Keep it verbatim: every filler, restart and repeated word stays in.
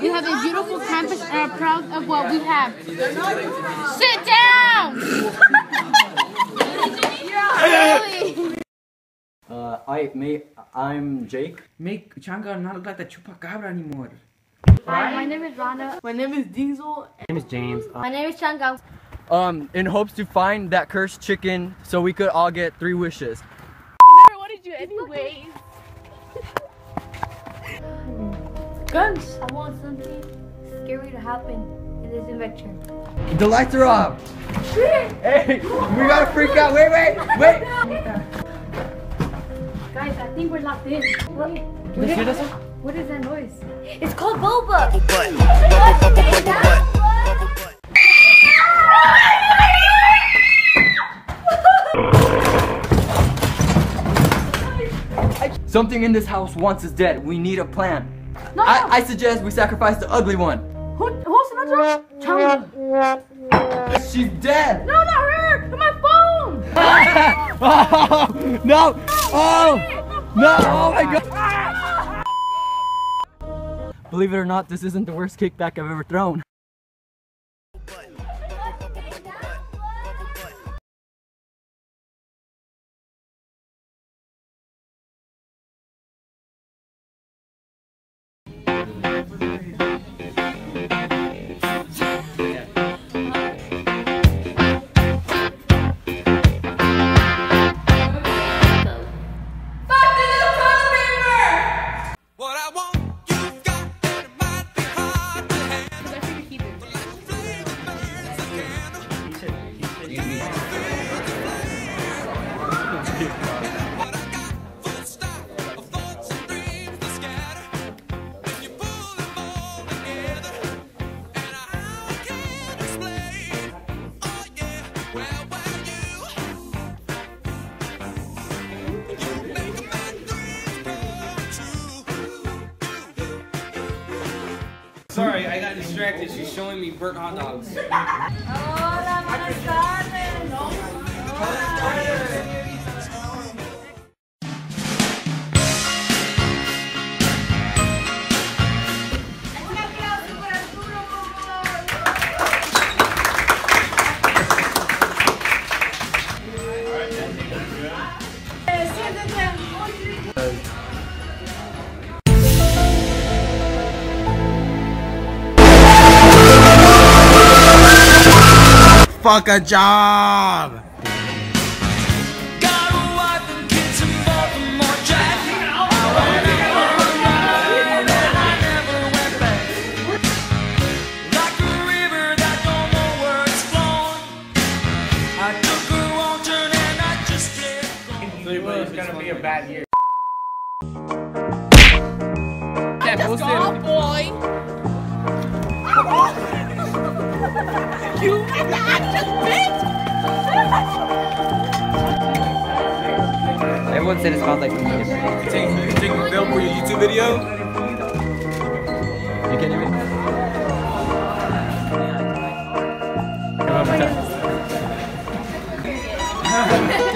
We have a beautiful campus and are proud of what we have. Sit down! uh, I, me, I'm Jake. Make Changa not look like the chupacabra anymore. Hi, my name is Rana. My name is Diesel. My name is James. My name is Changa. Um, in hopes to find that cursed chicken so we could all get three wishes. I never wanted you anyways. Guns! I want something scary to happen in this adventure. The lights are off! Hey, we gotta freak out! Wait, wait, wait! Guys, I think we're locked in. What, Can you hear this one? what is that noise? It's called boba! Bubble butt, bubble, bubble, bubble butt, bubble butt. Something in this house wants us dead. We need a plan. No, I, no. I suggest we sacrifice the ugly one. Who, who's the other? Changa. She's dead! No, not her! My phone! Oh, no! Oh! No! Oh my god! Believe it or not, this isn't the worst kickback I've ever thrown. Sorry, I got distracted. She's showing me burnt hot dogs. Hola, buenas tardes. Fuck a job! It's gonna be a bad year. Let's go, boy. You in the action, bitch! Everyone said it smells like something different. Take, take a film for your YouTube video? You can't even. Come on,